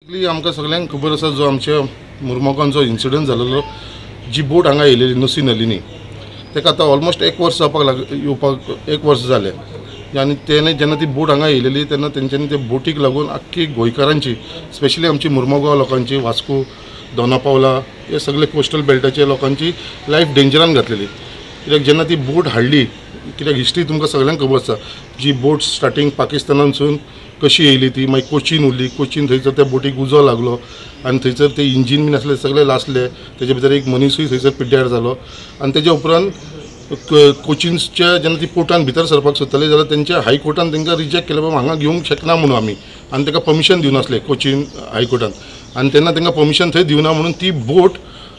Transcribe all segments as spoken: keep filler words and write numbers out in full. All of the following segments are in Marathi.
आमकां सगळ्यांक खबर आसा जो आमच्या मुर्मुगांव जो इन्सिडंट जाल्लो जी बोट हांगा येयलेली नुसी नलिनी ताका आतां ऑलमोस्ट एक वर्स जावपाक लाग येवपाक एक वर्स जालें आनी तेणे जेन्ना ती बोट हांगा येयलेली तेन्ना तेंच्यांनी ते बोटीक लागून आख्खी गोंयकारांची स्पेशली आमची मुर्मुगांव लोकांची वास्को दोना पावला हे सगळे कोस्टल बेल्टाचे लोकांची लायफ डेंजरान घातलेली कित्याक जेन्ना ती बोट हाडली कित्याक हिस्ट्री तुमकां सगळ्यांक खबर आसा जी बोट स्टार्टींग पाकिस्तानानसून कशी येयली ती मागीर कोचीन उरली कोचीन थंयसर त्या बोटीक उजो लागलो आनी थंयसर ते इंजीन बीन आसले सगळे लासले तेजे भितर एक मनीसूय थंयसर पिड्ड्यार जालो आनी तेजे उपरांत कोचिन्सच्या जेन्ना ती पोर्टान भितर सरपाक सोदताली जाल्यार तेंच्या हायकोर्टान तांकां रिजेक्ट केलें बाबा हांगा घेवंक शकना म्हणून आमी आनी ताका परमिशन दिवनासले कोचीन हायकोर्टान आनी तेन्ना तांकां परमिशन थंय दिवना म्हणून ती बोट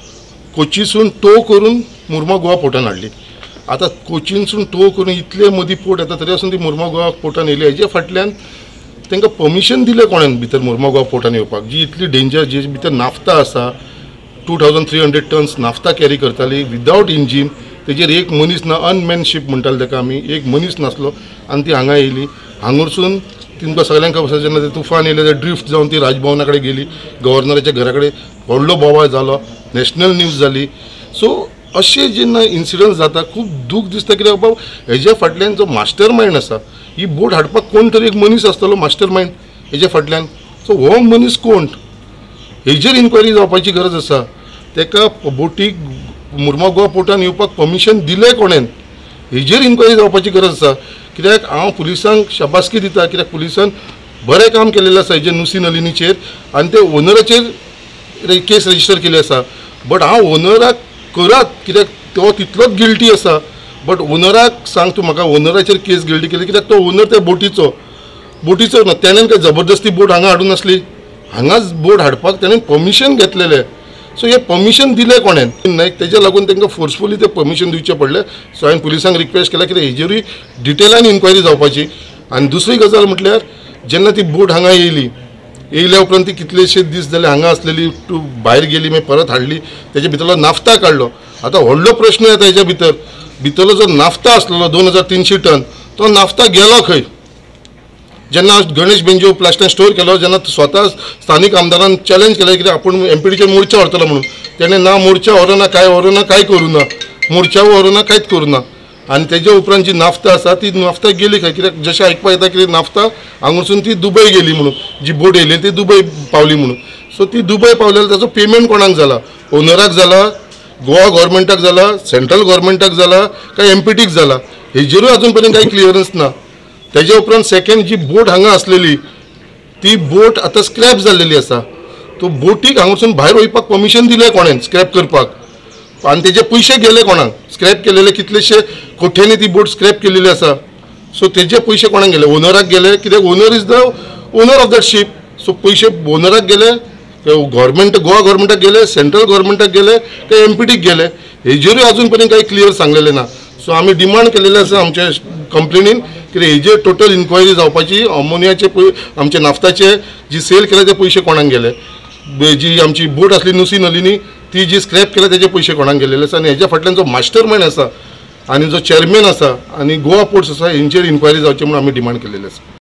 कोचीसून टो करून मुर्मुगांव पोर्टान हाडली। आतां कोचीनसून टो करून इतले मदीं पोर्ट येता तरी आसून ती मुर्मुगांव पोर्टान येयली हेजे फाटल्यान तांकां परमिशन दिलें कोणेन भितर मुर्मुगांव पोर्टान येवपाक जी इतली डेंजर जी भितर नाफ्ता आसा two thousand three hundred tons नाफ्ता कॅरी करताली विदावट इंजीन तेजेर एक मनीस ना अनमॅनशीप म्हणटाले ताका आमी एक मनीस नासलो आनी ती हांगा येयली हांगरसून तुमकां सगळ्यांक खबर आसा जेन्ना ते तुफान येयलें ते ड्रिफ्ट जावन ती राजभवना कडेन गेली गव्हर्नराच्या घरा कडेन व्हडलो बोवाळ जालो नॅशनल न्यूज जाली। सो अशे जेन्ना इन्सिडंट जाता खूब दूख दिसता कित्याक बाबा हेजे फाटल्यान जो मास्टर मायंड आसा ही बोट हाडपाक कोण तरी एक मनीस आसतलो मास्टर मायंड हेजे फाटल्यान सो हो मनीस कोण हेजेर इन्क्वायरी जावपाची गरज आसा ताका बोटीक मुर्मुगांव पोर्टान येवपाक परमिशन दिलें कोणेन हेजेर इन्क्वायरी जावपाची गरज आसा कित्याक हांव पुलिसांक शाबासकी दिता कित्याक पुलिसान बरें काम केलेलें आसा हेजे नुसी नलिनीचेर आनी ते ओनराचेर केस रजिस्टर केली आसा बट हांव ओनराक करात कित्याक तो तितलोच गिल्टी आसा बट ओनराक सांग तूं म्हाका ओनराचेर केस गिल्टी केली कित्याक तो ओनर त्या बोटीचो बोटीचो ना तेणेन काय जबरदस्ती बोट हांगा हाडून नासली हांगाच बोट हाडपाक तेणेन परमिशन घेतलेलें सो हे परमिशन दिलें कोणेन नायक तेजे लागून तांकां फोर्सफुली ते परमिशन दिवचें पडलें सो हांवें पुलिसांक रिक्वेस्ट केला कित्याक हेजेरूय डिटेलान इन्क्वायरी जावपाची आनी दुसरी गजाल म्हटल्यार जेन्ना ती बोट हांगा येयली येयल्या उपरांत ती कितलेशे दीस जाले हांगा आसलेली टू भायर गेली मागीर परत हाडली तेजे भितरलो नाफ्ता काडलो आतां व्हडलो प्रश्न येता हेच्या भितर भितरलो जो नाफ्ता आसलेलो दोन हजार तिनशे टन तो नाफ्ता गेलो खंय जेन्ना गणेश बेंजो प्लास्टान स्टोर केलो जेन्ना स्वता स्थानीक आमदारान चॅलेंज केलें कित्याक आपूण एमपीडीचेर मोर्चा व्हरतलो म्हणून तेणें ना मोर्चा व्हरना काय व्हरना काय करूं ना मोर्चा व्हरना कांयच करूं ना आनी तेजे उपरांत जी नाफ्ता आसा ती नाफ्ता गेली खंय कित्याक जशें आयकपाक येता की नाफ्ता हांगासून ती दुबय गेली म्हणून जी बोट येयली ती दुबय पावली म्हणून सो ती दुबय पावलेली ताचो पेमेंट कोणाक जाला ओनराक जाला गोवा गव्हर्मेंटाक जाला सेंट्रल गव्हर्मेंटाक जाला काय एमपीटीक जाला हेजेरूय अजून पर्यंत कांय क्लियरन्स ना। तेजे उपरांत सेकंड जी बोट हांगा आसलेली ती बोट आतां स्क्रॅप जाल्लेली आसा तो बोटीक हांगासून भायर वयपाक परमिशन दिलें कोणेन स्क्रॅप करपाक आनी तेजे पयशे गेले कोणाक स्क्रॅप केलेले कितलेशे कोट्यांनी ती बोट स्क्रॅप केलेली आसा सो तेजे पयशे कोणाक गेले ओनराक गेले कित्याक owner is the owner of that ship so पयशे ओनराक गेले गव्हर्मेंट गोवा गव्हर्मेंटाक गेले सेंट्रल गव्हर्मेंटाक गेले काय एमपीटीक गेले हेजेरूय अजून पर्यंत काही क्लियर सांगलेलें ना। सो आमी डिमांड केलेलें आसा आमच्या कंप्लेनीन की हेजेर टोटल इन्क्वायरी जावपाची अमोनियाचे पय आमचे नाफ्ताचे जी सेल केले ते पयशे कोणाक गेले जी आमची बोट आसली नुसी नलिनी ती जी स्क्रॅप केल्या तेजे पयशे कोणाक गेलेले आसा आनी हेज्या फाटल्यान जो मास्टर मायंड आसा आनी जो चेअरमॅन आसा आनी गोवा पोर्ट्स आसा हेंचेर इन्क्वायरी जावची म्हणून आमी डिमांड केलेली आसा।